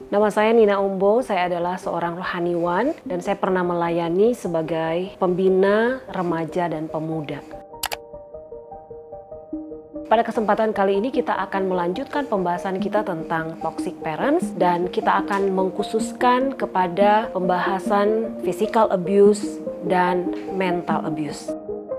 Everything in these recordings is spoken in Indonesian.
Nama saya Nina Umbo, saya adalah seorang rohaniwan dan saya pernah melayani sebagai pembina remaja dan pemuda. Pada kesempatan kali ini kita akan melanjutkan pembahasan kita tentang toxic parents dan kita akan mengkhususkan kepada pembahasan physical abuse dan mental abuse.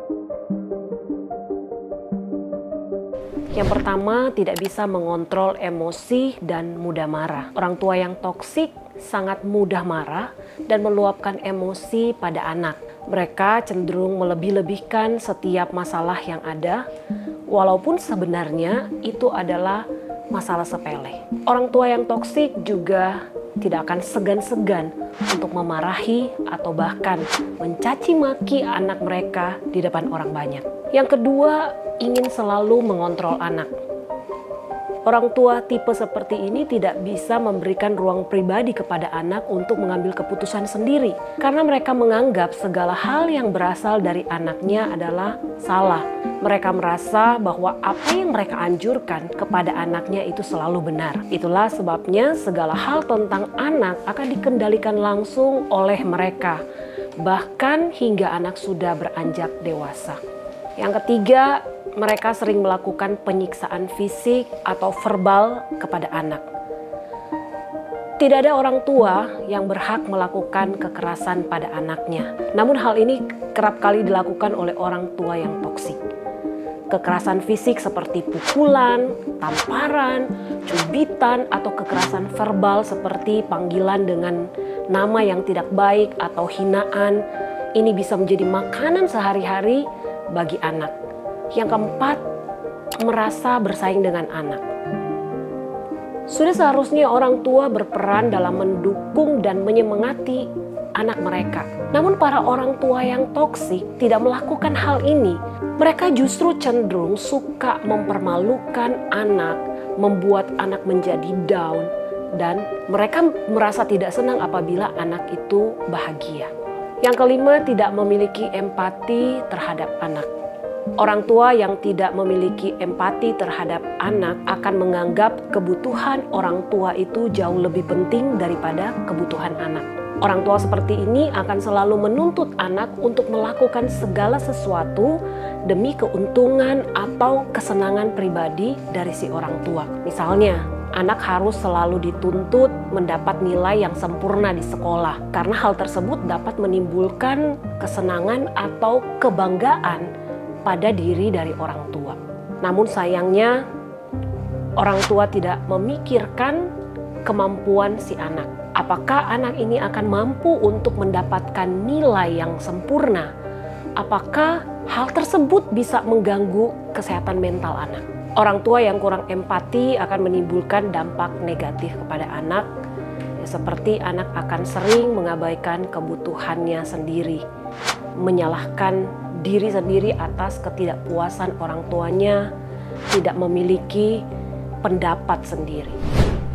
Yang pertama, tidak bisa mengontrol emosi dan mudah marah. Orang tua yang toksik sangat mudah marah dan meluapkan emosi pada anak. Mereka cenderung melebih-lebihkan setiap masalah yang ada, walaupun sebenarnya itu adalah masalah sepele. Orang tua yang toksik juga tidak akan segan-segan untuk memarahi atau bahkan mencaci maki anak mereka di depan orang banyak. Yang kedua, ingin selalu mengontrol anak. Orang tua tipe seperti ini tidak bisa memberikan ruang pribadi kepada anak untuk mengambil keputusan sendiri. Karena mereka menganggap segala hal yang berasal dari anaknya adalah salah. Mereka merasa bahwa apa yang mereka anjurkan kepada anaknya itu selalu benar. Itulah sebabnya segala hal tentang anak akan dikendalikan langsung oleh mereka. Bahkan hingga anak sudah beranjak dewasa. Yang ketiga, mereka sering melakukan penyiksaan fisik atau verbal kepada anak. Tidak ada orang tua yang berhak melakukan kekerasan pada anaknya. Namun hal ini kerap kali dilakukan oleh orang tua yang toksik. Kekerasan fisik seperti pukulan, tamparan, cubitan, atau kekerasan verbal seperti panggilan dengan nama yang tidak baik atau hinaan. Ini bisa menjadi makanan sehari-hari bagi anak. Yang keempat, merasa bersaing dengan anak. Sudah seharusnya orang tua berperan dalam mendukung dan menyemangati anak mereka. Namun para orang tua yang toksik tidak melakukan hal ini. Mereka justru cenderung suka mempermalukan anak, membuat anak menjadi down, dan mereka merasa tidak senang apabila anak itu bahagia. Yang kelima, tidak memiliki empati terhadap anak. Orang tua yang tidak memiliki empati terhadap anak akan menganggap kebutuhan orang tua itu jauh lebih penting daripada kebutuhan anak. Orang tua seperti ini akan selalu menuntut anak untuk melakukan segala sesuatu demi keuntungan atau kesenangan pribadi dari si orang tua. Misalnya, anak harus selalu dituntut mendapat nilai yang sempurna di sekolah karena hal tersebut dapat menimbulkan kesenangan atau kebanggaan pada diri dari orang tua. Namun sayangnya orang tua tidak memikirkan kemampuan si anak. Apakah anak ini akan mampu untuk mendapatkan nilai yang sempurna? Apakah hal tersebut bisa mengganggu kesehatan mental anak? Orang tua yang kurang empati akan menimbulkan dampak negatif kepada anak, seperti anak akan sering mengabaikan kebutuhannya sendiri, menyalahkan diri sendiri atas ketidakpuasan orang tuanya, tidak memiliki pendapat sendiri.